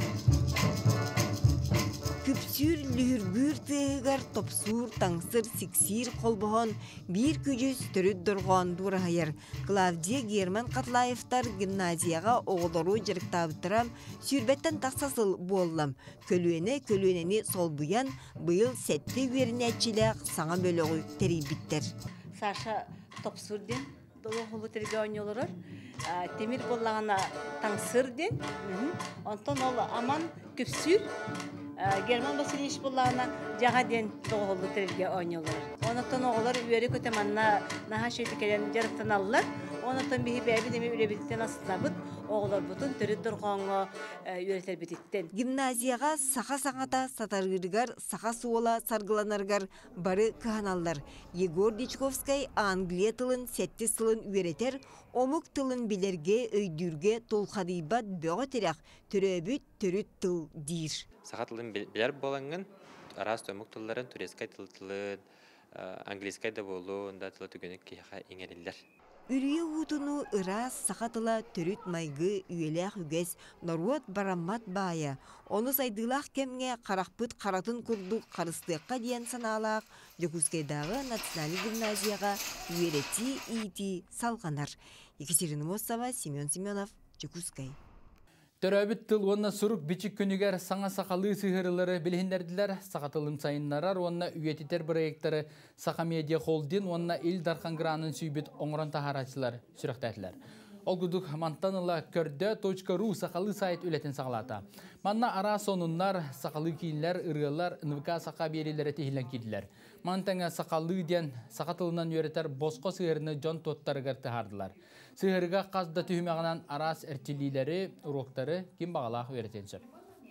Күпсүр лүргүр тыгар топсур таңсыр сиксир қолбығын бір күжіз түрі дұрған дұрағайыр. Клавдия Герман Қатлаевтар гимназияға оғылару жырықтабыттырам сүрбеттен тақсасыл боллам. Көлуені көлуенені сол бұян бұйыл сәтті верінәтчілі саңа бөліғі терейбіттер. Саша топсурден долу қолы терге ойнылырыр. Темір болағына таңсырден. Онтон ол аман күпсүр. Герман Васильевич буллана жагаден тоголду терге ойнолор. Онотон оголор үйөрү көтөманна наха шөйтү келен жарыктаналлар. Онотон бихи бэби деме үлебиттен астабыт оголор бутун төрү дургонго үйөрөтер бититтен. Гимназияга саха-саңата сатаргыргар, саха суола саргыланаргар бары кыханаллар. Егор Дичковскай Англия тылын, сетти сылын үйөрөтер, омук тылын билерге, өйдүрге толхадыйбат бөҕө терек, төрөбүт төрүт тыл дир. Сағатылын білер болаңын, арас төмік тұлларын турескай тыл-тылын, английскай да болу, онда тылы түгенік кейіға еңерілдер. Үрие ұтыну ырас сақатыла төрүт майгы үйелек үгес Норуат бараммат бая. Оны сайдылақ кемге қарақпыт қаратын күрдік қарыстыққа дейін саналақ Жекускайдағы национальный гимназияға үйерети ити салғанар. Екатерина Мосова, Семен Семенов, Жекускай. Төрәбіт тыл онна сұрук бичік күнігер саңа сақалы сығырылары білгендерділер, сақатылым сайынларар, онна үйететер проекттары Сақа Медиа Холдин, онна ил дарқан гранын сүйбет оңыран тахарачылар сүріқтәділер. Олгудук мантаныла көрдө точка ру сақалы сайт үлетін сағалата. Манна ара сонуннар сақалы кейінлер, ырғалар, НВК сақа берелері тегілен кейділер. Мантаңа сақалы ден сақатылынан өретер босқо сығырыны жон тоттарығар тахардылар. Сығырыға қазда түйімеғанан арас әртілілері, уроктары кем бағалақ өретеншір.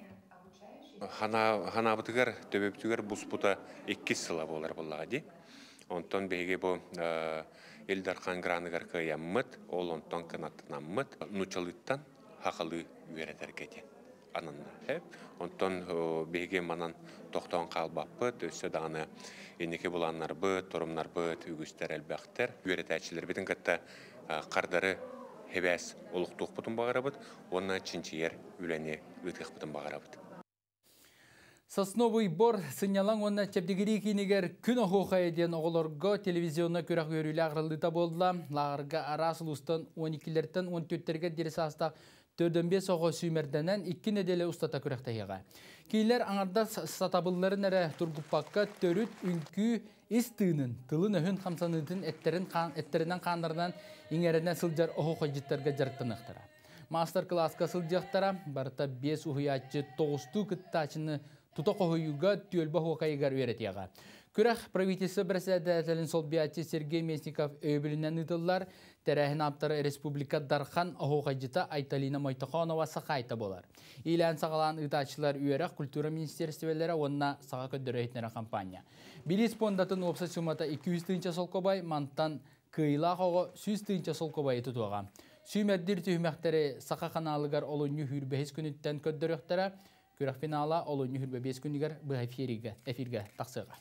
Ханабытыгар төбөптүгөр буспута эки сыла болар боллагы. Онтон беге бу элдархан граныгар кыяммыт, ол онтон канаттанаммыт, нучалыттан хакалы үеретер кетен. Ананна. Онтон беге манан токтон калбаппыт, өсө даганы энеке буланнар быт, турумнар быт, үгүстер элбактер, үеретечилер битин катта кардары хебес улуктук бутун багарабыт, онна чинчиер үлене үтек бутун багарабыт. Сосновый бор сынялан онна чепдегири кинигер күн охуха еден оғылорго телевизионна көрәк өрілі ағырылыта болдыла. Лағырға арасылыстан он икилерден он төрттерге дересаста төрдөн бес оғы сүймерденен икки неделе устата көрәктайыға. Кейлер аңарда сатабылларын әрі тургуппаққа төрүт үнкі ис тыынын, тылын өхін қамсанытын эттерінен қандарынан еңерінен сылжар охуха життарға жарттанықтара. Мастер-класска сылжақтара барыта бес ухуячы тоғысту кыттачыны тута қоғыюға түйелбі хоқайығар өретияға. Күрәқ правительство председателін Солбиятчы Сергей Местников өйбілінен ұтылар, тәрәхін аптары республика Дархан Охоқайжыта Айталина Майтақонова сақайта болар. Илән сағалан ұтачылар үйерақ культура министерствелері онына саға көддірі етнері кампания. Билис пондатын опса сумата эки жүз тыынча солкобай, мантан кыйла қоғы жүз тыынча солкобай тұтуға. Сүймердір түймәқтері сақа қаналығар олуны хүрбәхіз күніттен көддіріқтері, Күрәк финала олуны хүрбе бес күнігер бұға эфирге тақсыға.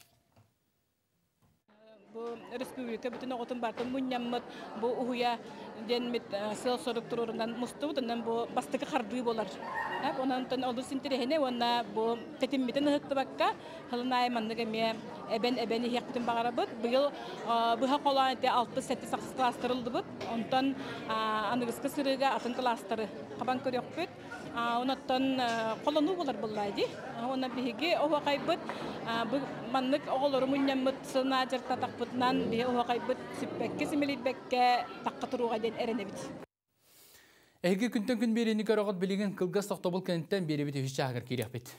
Бұл республика бүтін оғытын бартын мұняммыт бұл ұхуя денмет сыл сорық тұрырынан мұсты бұтыннан бұл бастықы қарды болар. Онантын олы синтерехіне онна бұл тетімметін ұхытты баққа ғылынай манныгаме әбен-әбені хек бүтін бағара бұд. Бұл бұға қолан әте алты сәтті сақсы кластырылды бұд. Онтан анығысқы сырыға атын кластыры қабан көрек бұд. Онаттан қолану болар боллайды. Она биге оғай бұд. Маннык оғылыры мұняммыт сына жарта тақпытынан бе оғай бұд сүппәкке сімелетбәкке таққа тұруға ден әріне біт. Әйге күнтен күн берені көріғыт білеген қылғас тоқтобыл кәнттен бері біті үші ағыр керек біт.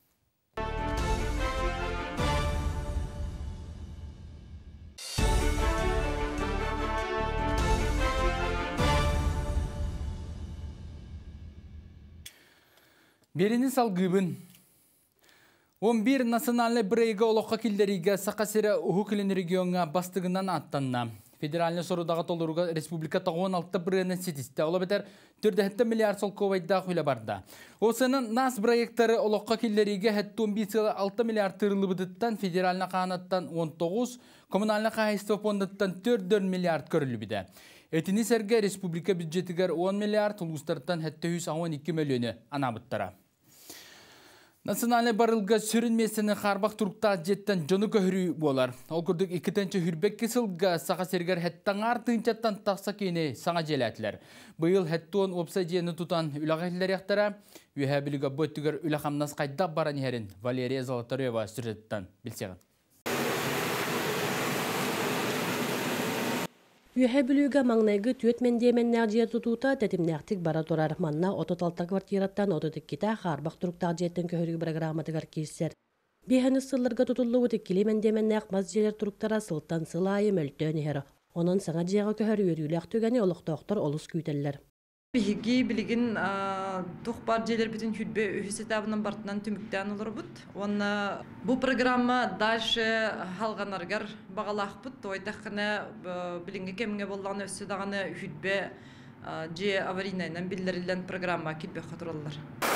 Берені салғыбын. он бир национальный брейга олыққа келдеріге сақасыры ұхықылын регионға бастығынан аттанна. Федеральный сорудағы толыруға республика он алты брейгінің сетісті. Ола бетер төрт миллиард солковайда құйлы барды. Осының нас проекттары олыққа келдеріге он бес алты миллиард тұрылы бұдыттан, федеральный қағанаттан он тоғыз, коммунальный қағайсты фондыттан төрт миллиард көрілі біді. Этini сәрге республика бюджетігер он миллиард, ұлғыстардан жүз он екі миллионы анабыттара. Национальный барылға сүрінмесіні қарбақ тұрықта жеттен жоны көхірі болар. Ол күрдік екітінші хүрбек кесілға саға сергер әттің артынчаттан тақса кейіне саңа желәтілер. Бұйыл әттуын опса жені тұтан үлағайлер яқтара, үйәбілігі бөттігер үләқамнас қайда баран ерін Валерия Золотарева сүреттен білсеғін. Үйәһә бүлігі маңнайғы түйет мендеменнәр жия тұтуыта тәтімнәқтік бара тұрар манна ототалта квартираттан ототық кита қарбақ тұрықтақ жеттен көхіргі программатығар кейсер. Бейхәні сылларға тұтылы өтік келі мендеменнәқ маз желер тұрықтара сылттан сылайы мөлтөн ехері. Онын саңа жияға көхір өріләқ түгәне олықтақтар олыс күйтелілер. Биһиги билигин тух бар желер бүтүн хүлбе үһүсетабынан бартынан түмүктән олар бут. Онна бу программа дальше халганаргар багалах бут. Тойдахна билинге кемге болланы өссө даганы хүлбе же аварийнайнан биллерилен программа килбе хатыраллар.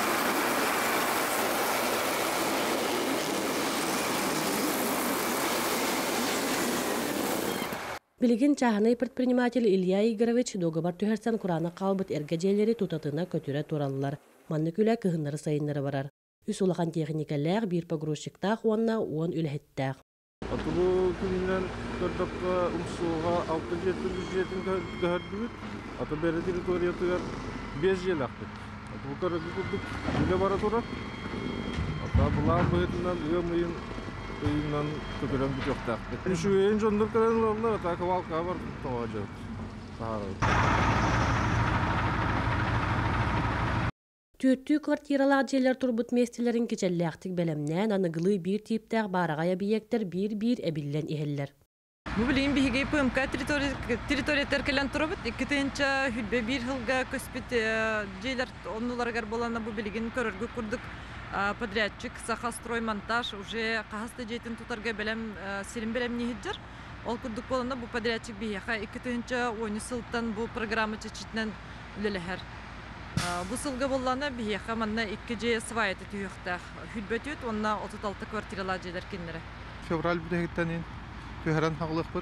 Билигин чаханы предприниматель Илья Игорович договор түһәрсән Курана калбыт эргәҗәләре тутатына көтүрә тураллар. Манны күлә кыһыннары сайыннары барар. Үс улахан техникалар бир погрузчикта хуанна он үлһеттә. Атыбу күннән төрдәпкә умсуга алты жети бюджетин гәрдүт. Аты бере территориятыгар без жел акты. Атыбу көрәгә күрдүк. Үгә бара тора. Ата булар быһытынан йомыйын Үйінен көкірен бүт өқтақ. Үші өйін жондыр көрен оларына өтәкі валқа бар тұға жауд. Түттүү квартиралар жерлер турбут местелерин кечеллээхтик белемнен аныгылы бир типтեղ барагай объекттер бир-бир эбиллен ихеллер. Бу билин биһиги ПМК территориятер келен турбут. Иккетенче хүлбе бир хылга көспит жейлер оннуларгар болана бу билигин көрөргө курдук. Подрядчик Сахастроймонтаж уже кахасты жетин тутарга белем сирин белем нихиджер. Ол курдук болана бу подрядчик биһиха иккетенче ойны сылтан бу программа чечитнен үлелехер. Бу сылга боллана биһиха манна икки же свайты түйөктах. Хүлбөтөт онна отуз алты квартиралар жерлер кеннере. Февраль бүтегиттен Көһәрән хагылык.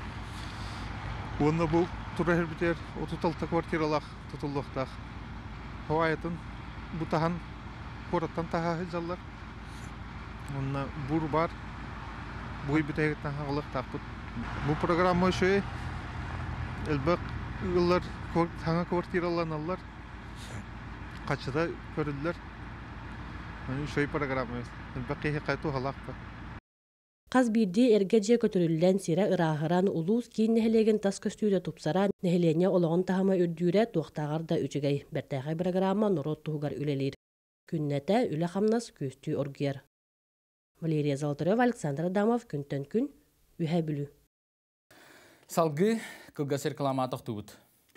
Онда бу турар битер отуз алты квартиралар тутулдыктак. Хаваятын бутахан кораттан таха жаллар. Онда бур бар. Бу битегиттен хагылык тапты. Бу программа шөй элбек ыллар таңа квартираланалар. Качыда көрүлдүлөр. Шөй программа. Элбек кайту халакта. Қаз бирди эргеже көтөрүллән сире ырахыран улус кийин нехелеген тас көстүүрө тупсара нехеленеологон тахама үрдүүрэ туактагар да үчүгэй бертагай программа норот тугар үлелир. Күннете үле хамнас көстүү оргер. Валерия Золотарева, Александр Адамов, күнтен күн, үһэ бүлү. Салгы кылгас реклама токтубут.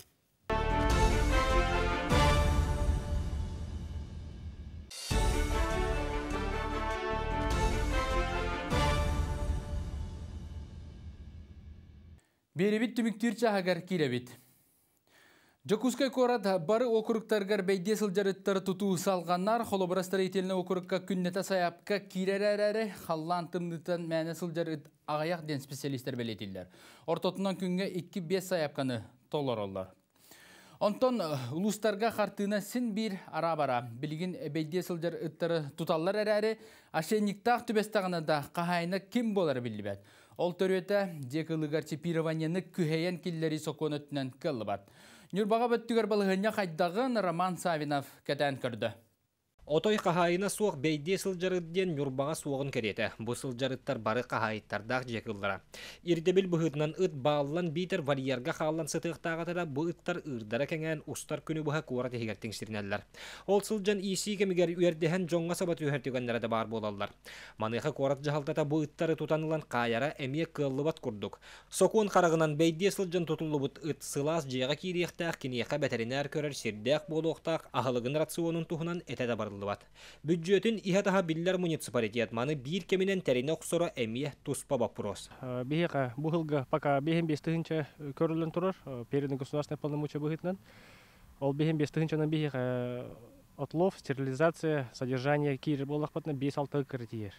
Беребит түміктер чағагар киребит. Жокускай корат бары окуруктаргар бейде сылжарыттары тутуу салганнар, холобыра строительный окурукка күннета саяпка киререрері халлан тымнытан мәне сылжарыт ағаяқ ден специалистер белетілдер. Ортотунан күнге икки бес саяпканы толор олар. Онтон улустарга қартына син бир ара-бара білген бейде сылжарыттары туталлар әрәрі ашенниктақ түбестағына да қағайына кім болар білді бәд. Ол төрөте жекылыгар чипированияны күхейен киллери сокон өттінен кылы бат. Нюрбаға бөттігер балығыня қайдағын Роман Савинов кәтән көрді. Отой қағайына суық бейде сылжарыдден Нюрбаға суығын кереті. Бұл сылжарыттар бары қағайыттардақ жекылдыра. Ирдебіл бұғытынан ұт бағылан бейтер варьерға қалан сытықтағатыра бұл ұттар ұрдара кәңән ұстар күні бұға қуарат егертің сірнеллер. Ол сылжан isi кемігер үйердеген жоңға сабат үйертігенлері бар болалар. Маныға қуарат жағалтата бұл ұттары тұтанылан қайара әмие қылы бат күрдік. Сокуын қарағынан бейде сылжан тұтылы бұт ұт сылас жеға керектақ, кенеқа бәтеринер көрер сердек болуқтақ, ағылығын рационын тұхынан әтәді барылы. Бюджетін ихатаға биллер муниципалитет маны бир кеминен тәріне құсыра әмие туспа бапрос. Бейіға бұғылға пока бейін бестігінші көрілін тұрыр, передін государственный полномочия бұғытынан. Ол бейін бестігіншінің бейіға отлов, стерилизация, содержание кейрі болақ батына бес алты кірдиер.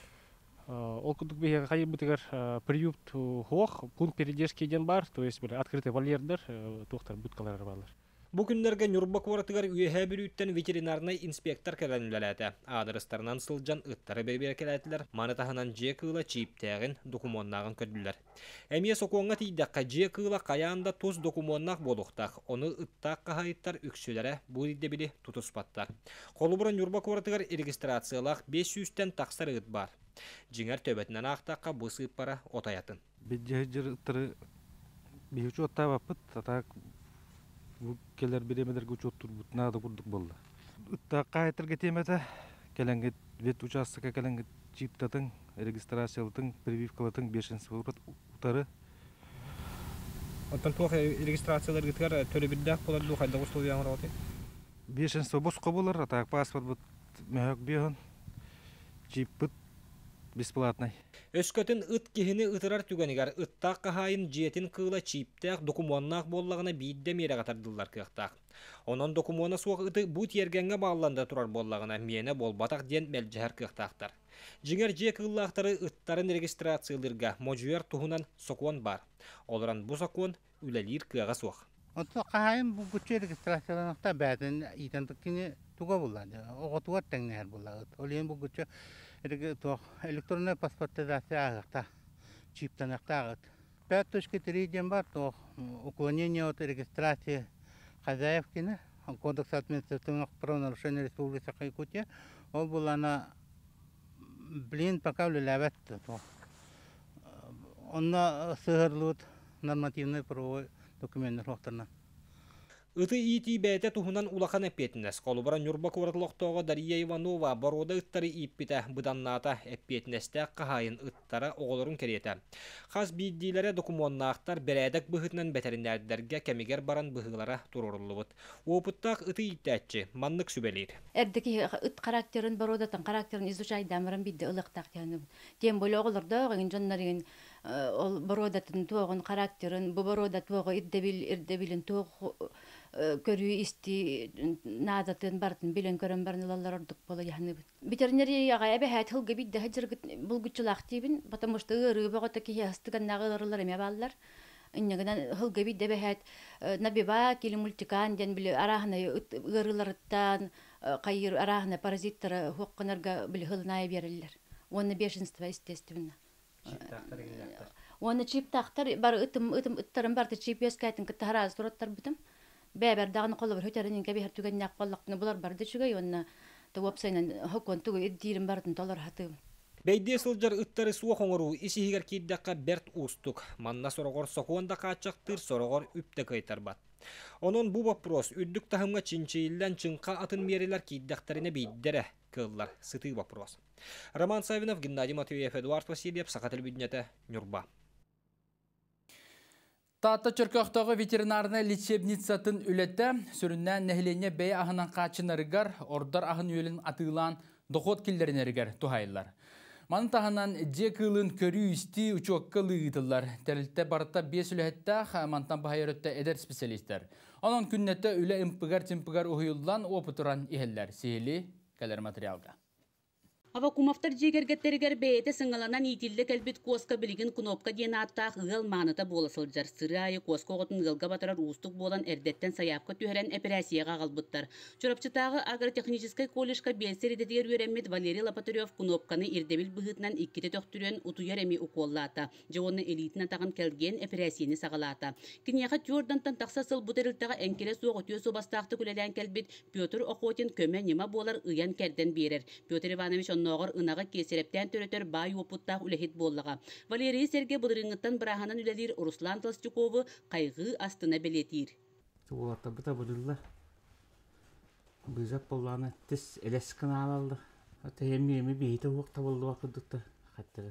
Ол күдік бейіға қайыр бұтығыр приют хоқ, пункт передержки ден бар, то есть открытый вольердер, туқтар бұткалар балар. Бу күннәргә Нюрба квартиралар үйәһә бирүттән ветеринарный инспектор кәләнүләләтә. Адрестарынан сылжан ыттары бер кәләтләр, манатаһынан жекыла чиптәген документнагын көдүләр. Әмие соконга тидәккә жекыла каянда тоз документнак болуктак, оны ыттак кахайттар үксүләре бу диде биле тутуспаттар. Колубура Нюрба квартиралар регистрациялак беш йөздән таксар ыт бар. Жиңәр төбәтнән актакка бысып бара отаятын. Биҗәҗер ыттары биючу оттабапыт, атак келер беремедер көчөттүр бутнада курдук болду. Утта кайтырга темете келенге вет участокка келенге чиптатын, регистрациялытың, прививкалытың бешинчи урут утары. Оттан туак регистрациялар гиткар төлө бирдак болот ду кайда условиялар оты. бешинчи боско болор, атак паспорт бут мөһөк беон. Чип бут бесплатный. Өскөтін ыт кехіні ытырар түгенігер ыттақ қағайын жетін қыла чиптәқ документнақ боллағына бейді мере қатардылар кықтақ. Онын документна суақ ыты бұт ергенге бағыланда тұрар боллағына мені болбатақ ден мәлжәр кықтақтар. Жіңер же қыллақтары ыттарын регистрациялырға можуер тұхынан сокуан бар. Оларан бұл сокуан үлелер кыға суақ. Отто қағайын бұл күтче регистрацияланықта бәдін итандықкені туға болады. Оғытуар тәңнер болады. Олен бұл күтче электронный паспортизация агыта, чиптанакта агыт. пять точка три ден бар, то уклонение от регистрации хозяевкина, кодекс административных правонарушений Республики Якутия, ол была на блин пока влюлявет. Он сыгрывает нормативный правовой документ. Iti iti bete tuhunan ulakan epetines. Kolubara nyurba kuratloqtoga Dariya Ivanova baroda ittari ipite budannata epetneste kahayın ittara oğulurun keriyete. Khas biddilere dokumonnaqtar beredek bıhıtnan veterinärderge kemiger baran bıhılara tururulubut. Oputtaq iti ittəçi, manlık sübelir. Erdeki it karakterin barodatan karakterin izuşay damırın bidde ılıqtaq yani. Tiem böyle oğulurda oğun jonların ol barodatın tuğun karakterin bu barodat tuğu iddebil irdebilin tuğu körü isti nazatın bartın bilen körün barın lallar orduk bola yani. Veterineriya ebe hayat hılgı bidde hacır bulguçulaq tibin потому что ыры боготаки ястыган нагыларлар эме баллар. Иннегенен хылгы бидде бехет набиба кили мультикан ден биле арахна ырыларыттан кайыр арахна паразиттары хокканарга биле хылнай берилер. Оны бешенство естественно. Оны чип тахтар бар ытым ытым ыттарын барты чип яскайтын кытта хараз тураттар битим. Бәбәр дагын колы бер хөтәренин кебе һәр түгән як баллыкны булар барды чүгәй онна товапсайнан хокон тугы иддирин бардын толар хаты. Бейде сылжар ыттары суа хоңору исихигер киддакка берт устук. Манна сорогор сокуанда качактыр сорогор үпте кайтарбат. Онон бу вопрос үддүк тахымга чинчииллен чынка атын мерилер киддактарына бейдере кыллар сыты вопрос. Роман Савинов, Геннадий Матвеев, Эдуард Васильев, Сахатель Биднете, Нюрба. Таатта Чөркөктөгү ветеринарный лечебницатын үлетте сүрүннән нәһилене бәй ахынан качынарыгар, ордар ахын үлен атылан дохот киллеринеригер тухайлар. Маны таханан жекылын көрү исти учокка лыгытылар. Тәрилтә барытта бес үләттә мантан баһайрытта эдер специалисттер. Анан күннәттә үле импыгар тимпыгар уһуйулдан опытуран иһелләр. Сели калер материалга. Авакумовтар жегергеттеригер бейте сыңаланан итилде кәлбет коска билигин кнопка диен аттақ ығыл маныта боласылжар. Сырайы коска оғытын ығылға батырар устук болан әрдеттен саяпқа түйерен операцияға қалбыттар. Чорапчытағы агротехническай коллежка белсеридетер үйренмет Валерий Лопатырев кнопканы ирдебил бұғытнан иккете төқтүрен утуяр эми уколлата. Жауыны элитина тағын кәлген операцияны сағалата. Кинеға тюрдантан тақса сыл бұтырылтаға әнкеле соғы түйесу бастақты күлелен кәлбет Петр Охотин көмә нема болар ыян кәрден берер. Петр Иванович Ногор ынаға кесерептен төрөтөр бай опуттақ үлехет боллаға. Валерий Серге бұдырыңыттан біраханан үлелер Руслан Толстюковы қайғы астына белетир. Оларда бұта бұдылы. Бұзап болланы тіс әлескін алалды. Әмі бейді оқта болды вақыдықты. Қаттыры.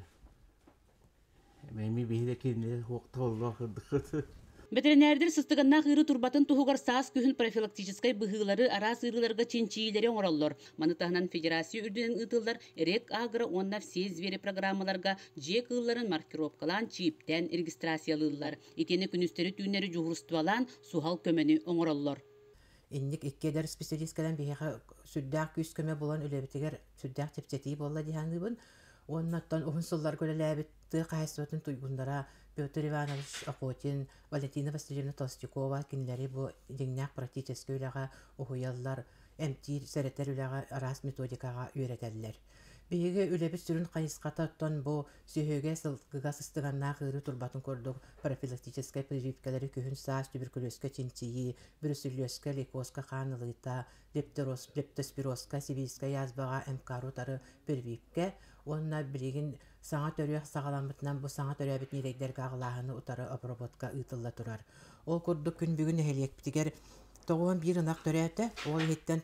Әмі бейді кенде оқта болды вақыдықты. Ветеринердер сыстыганнақ ыры турбатын туһугар саас күхін профилактическай быһыылары арас ырыларга чинчиилери оңороллор. Манытаһынан федерация үрдүнен ытылдар эрек агро онна все звери программаларга жек ылларын маркировкалан чиптен регистрациялыылар. Итени күнүстери түүнери жуһурустуалан сухал көмөнү оңороллор. Инник иккедер специалисткадан бияга сүддак күс көмө болан үлебитигер сүддак тепчети болла диханыбын. Оннаттан ухунсуллар көлелебитти кайсытын туйгундара Петр Иванович Охотин, Валентина Васильевна Толстюкова кинлери бу деңнәк практически үләгә ухуяллар, эмтир сәретер үләгә арас методикага үйрәтәләр. Биге үләбит сүрүн кайыската тон бу сөйгә сылкыга сыстыганнак ыры турбатын көрдүк. Профилактическая прививкалары көһүн саас туберкулезга чинчии, брюссельская лейкозга канылыта, лептороз, лептоспирозга, сибирская язбага эмкарутары прививка. Онна билигин саңа төрөк сагаламытынан бу саңа төрөбит нирегдерге агылаһыны утары обработка ытылла турар. Ол курдук күн бүгүн хелиекпитигер тогон бир ынак төрөтө, ол хеттен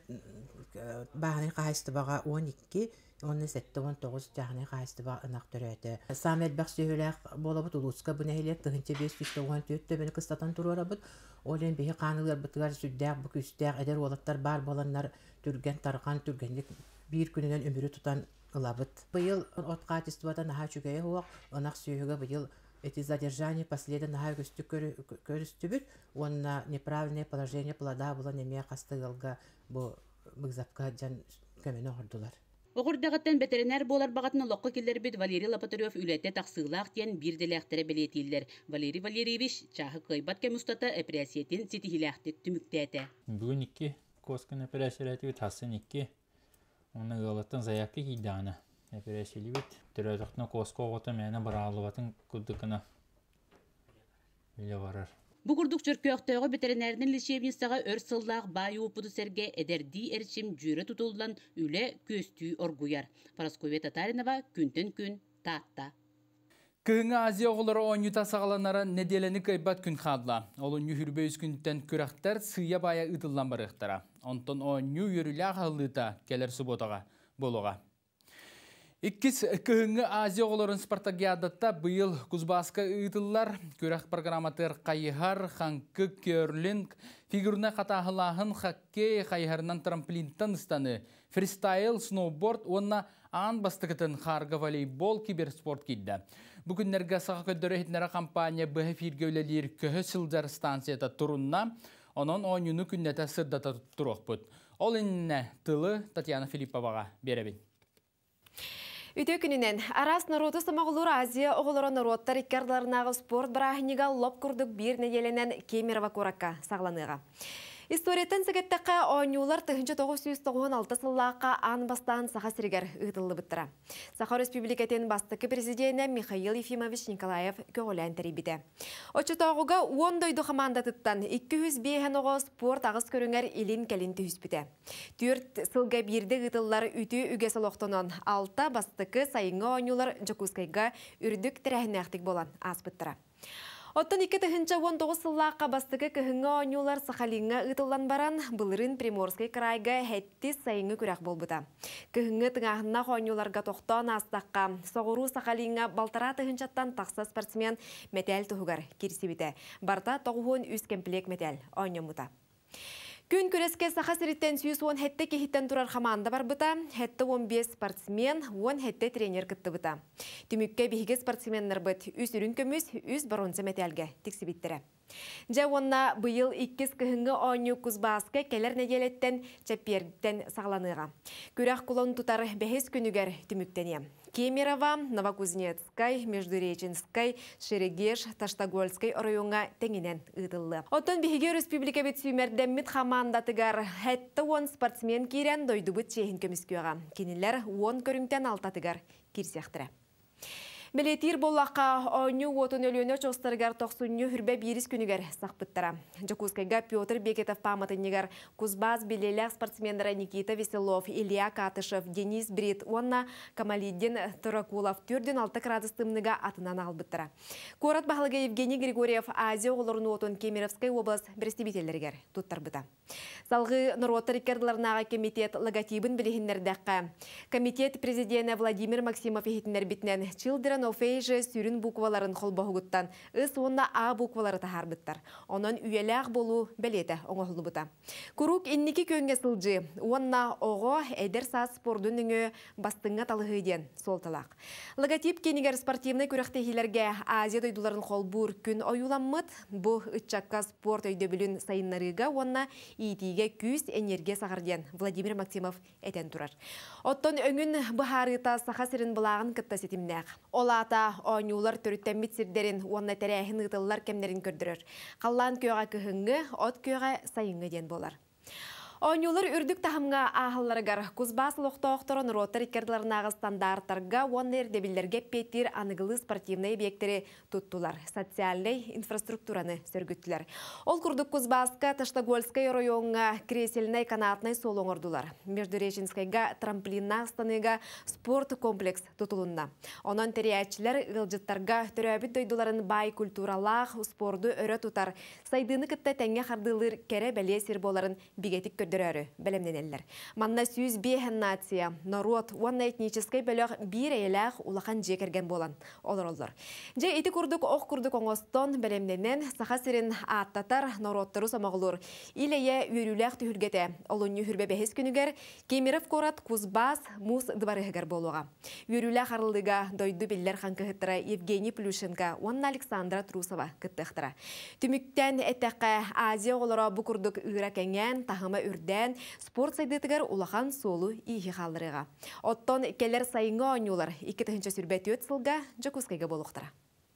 баһаны кайыстыбага он эки, он сетте он тогуз жахны кайыстыба ынак төрөтө. Самет баксыйлак болобут улуска бу нехелек тыгынча беш жүз тогон төрт төбөнү кыстатан турарабыт. Олен бихи канылар бытыгар сүддәк бу күстәк эдер олаттар бар боланнар түрген тарган түргенлек бир күнүнөн өмүрү тутан Лабыт. Быйыл от качествода наха чүгәе хуак, онак сүйөгө быйыл эти задержания последа наха көстүк көрүстүбүт, онна неправильное положение плода була неме кастыгылга бу быгзапка жан көмөнө ордулар. Оғырдағаттан ветеринар болар бағатын лоққа келер бит Валерий Лопатырев үлетте тақсығылақ тен бір деләқтері белетейлер. Валерий Валерьевич чағы қойбат кемустата операциятин сетихиләқтік түміктәті. Бүгін екі коскын операцияләті тасын екі. Оны ғалаттан заякы кейданы операциялы бит. Түрәдіқтіні коска оғыты мәні бұралы батын күддікіні үлі барар. Бұғырдық чөркөқтөгі ветеринарның лечебницаға өр сыллақ бай опуды серге әдерді әрчім жүрі тұтылдан үлі көстүй оргуяр. Парасковия Татаринова күнтін күн таатта. Кыһыңа Азия оғылары ойнута сағаланары неделені кайбат күн қадла. Олын юхірбе үскүнттен күрақтар сыя бая ұтылан барықтара. Онтон ойну үрілі ағалыта келер сұботаға болуға. Иккис кыһыңы Азия оғыларын спартакиадатта бұйыл Кузбаска ұтылар, күрәқ программатыр қайығар, қанқы көрлін, фигурна қатағылағын хоккей қайығарынан трамплинтан ұстаны, фристайл, сноуборд, онна аң бастықытын қарғы волейбол, киберспорт кейді. Бүгіннерге саға көддері етінері компания бұғы фиргеулелер көһі сылдар станцията тұрынна, onun oyunu күннәті сырдата тұруқ бұд. Ол инне тылы Татьяна Филипповаға беребін. Үтө күнінен арас народы самағылыр Азия оғылыры народтар иккардыларынағы спорт бірахыніға лоп күрдік бір неделенен Кемерова Коракка сағланыға. Историятын сәгеттіққа ойнулар тыхынчы тоғыз жүз тоқсан алты сыллаққа ан бастан саға сірігер ұйтылы бұттыра. Саха Республикатын бастықы президенті Михаил Ефимович Николаев көгілән тәребіді. Очы тоғыға он дойды қамандатыттан екі жүз бейхен оғы спорт ағыз көріңер илин кәлін түйіспіді. Түрт сылға бірді ұйтылар үті үге салоқтынан алта бастықы сайынғы ойнулар Жакускайға үрдік тірәхінәқтік болан аз бұттыра. Оттан ике тыхынча он тоғыз сыллаққа бастығы кыхыңға ойнулар Сахалинға ұтылан баран, бұлырын Приморскай крайға хәтті сайыңы күрәк болбыда. Кыхыңы тыңағына ойнуларға тоқтан астаққа, соғыру Сахалинға балтара тыхынчаттан тақса спортсмен метәл тұғығар керсебіді. Барта тоғуын үз кемплек метәл ойнымыда. Күн күреске саха сириттен сүйіс он хетте кехиттен турар хаманда бар бұта, хетте он бес спортсмен, он хетте тренер кітті бұта. Түмікке бейге спортсменнер бұт, үз үрін көміз, үз баронсы метәлге тіксі біттірі. Жа онна бұйыл иккіз кіхіңі ойну Кузбаска келер неделеттен чәпперден сағланыға. Күрәқ құлын тұтар бәхес күнігер түміктене. Кемерово, Новокузнецкай, Междуреченскай, Шерегеш, Таштагольскай районға тәңінен ұтылы. Оттан бейге республика бет сүймерден мит хамандатыгар хәтті он спортсмен керен дойды бұт чейін көміскеуға. Кенелер он көріңтен алтатыгар керсектірі. Мелетир боллаққа ойну отын өліөне чоғыстарығар тоқсынны хүрбе беріс күнігер сақпыттара. Жакускайға Петр Бекетов паматынығар Кузбас белелек спортсмендері Никита Веселов, Илья Катышев, Денис Брит, онна Камалиддин Туракулов түрден алты градустымныға атынан албыттара. Корат бағылығы Евгений Григорьев Азия оларын отын Кемеровскай область бірістебетелергер тұттарбыта. Салғы Нұротыр икерділарынаға комитет логотипін білігінлердәққа. Комитет президенті Владимир Максимов ехетінер бітінен Children Офейжі сүрін букваларын қолбағығыттан, үс онна А буквалары тахарбыттар. Онын үйеләғ болу бәлеті оңғылы бұта. Күрук иннекі көнге сылжы, онна оғы әдер саас спордың үңі бастыңға талығыден сол талақ. Логотип кенігер спортивны көріқтехилерге Азия дойдуларын қолбур күн ойуламмыд, бұл үтчакка спорт өйді білін сайынларыға онна иетиге күз энерге сағарден Владимир Максимов әтен тұрар. Оттон өңін бұхарыта сақа сірін бұлағын кітта сетімнәқ. Олата ойнулар түріттен митсірдерін онна тәрәхін ұтылар кемдерін көрдірір. Қаллан көға күхіңгі, от көға сайыңғы ден болар. Ойнулар үрдік тахымға ағыларығар Кузбас лоқтауқтырын ротар икерділарынағы стандарттарға онна ердебілерге петтер анығылы спортивный объекттері тұттылар. Социальный инфраструктураны сөргіттілер. Ол күрдік Кузбаска Таштагольскай районға креселінай канатнай сол оңырдылар. Междуреченскайға трамплинна станыға спорт комплекс тұтылынна. Онан тәрәтчілер ғылжыттарға түрәбіт дойдыларын бай культуралақ спорды өрі тұтар. Сайдыны кітті тәңе қардылыр кәрі бәле сер боларын бігетік көрдірәрі бәлемненелер. Манна сүйіз бейхен нация, народ, уанна этническай бәліғ бір әйләғ улақан жекерген болан. Олар олар. Же еті күрдік, оқ күрдік оңыстон бәлемненен сақа сірін аттатар народтары самағылыр. Илея үйріләқ түхілгеті. Олын үйірбе бәхес күнігер, Кемеров Корат Кузбас мұз дыбарығығар болуға. Үйріләқ арылыға дойды беллер қанқығыттыра Евгений Плюшенко, уанна Александра Трусова күттіқтіра. Түміктен әттәққа Азия олара бұ күрдік үйрі кәнген, тағыма үрден, спорт сайдытығар улахан солу иғи қалырыға. Оттон келер сайыңы ойнулар, екі тұхынча сүрбәті өт сылға Жакускайға болуқтыра.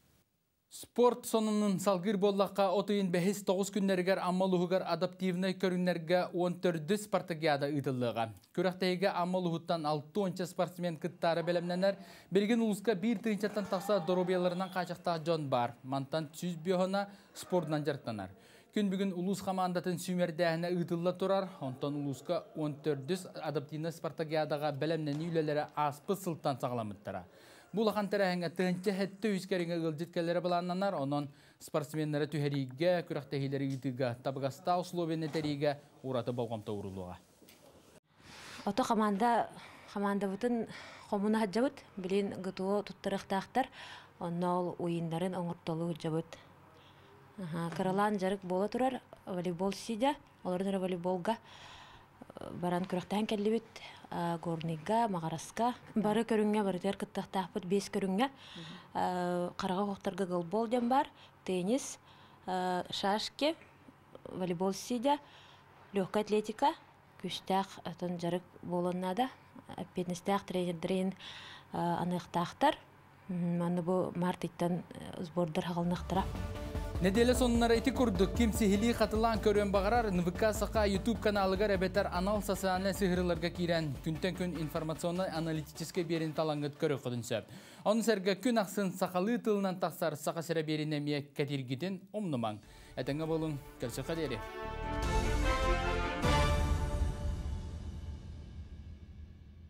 Спорт сонының салгыр боллаққа отойын бәхес тоғыз күннергер аммалуғығар адаптивны көрінерге он төрді спартакиада ұйтылыға. Көріқтейге аммалуғыттан алты онча спортсмен кыттары бәлемненер, берген ұлысқа бір түйінчаттан тақса доробияларынан қачақта Джон бар, мантан сүз бүйіғына спортынан жарттанар. Күн бүгін улус хамандатын сүймердәһіне ұйтылы тұрар, онтан улысқа он төрді адаптивны спартакиадаға бәлемнен үйлелері аспы сылттан сағаламыттыра. Бұл ақан тәрәңі түйінче хәтті үйскеріңі ғылжеткелері бұланнанар, онын спортсменлері түхәриге, күрақтәхилері үйтіға, табығаста условияны тәріге ұраты болғамта ұрылуға. Ото команда команда бутын комуна хаджабыт, билин гытуо туттырыктактар, оннол уйындарын оңортолу жабыт. Аха, каралан жарык бола турар, волейбол сидя, олордор волейболга баран күрәктән келлибит, горнига, магараска, бары көрүнгә бартер кыттактапыт бес көрүнгә. Карага коктарга голбол дем бар, теннис, шашки, волейбол сидя, легкая атлетика, күштәк атын жарык болоннада, пенистәк тренердерин аныктактар. Маны бу марттан сбордар хагалныктыра. Неделе сонунара ити курдук. Ким сихили қатылан көрен бағарар эн вэ ка сақа YouTube каналыга ребетер анал социальный сихырларга кирен күнтен күн информационный аналитический берин талангыт көрі құдынсап. Оны сәрге күн ақсын сақалы тылынан тақсар сақа сәрі беріне мия кәтергіден омнымаң. Әтіңі болың, кәлсі қадері.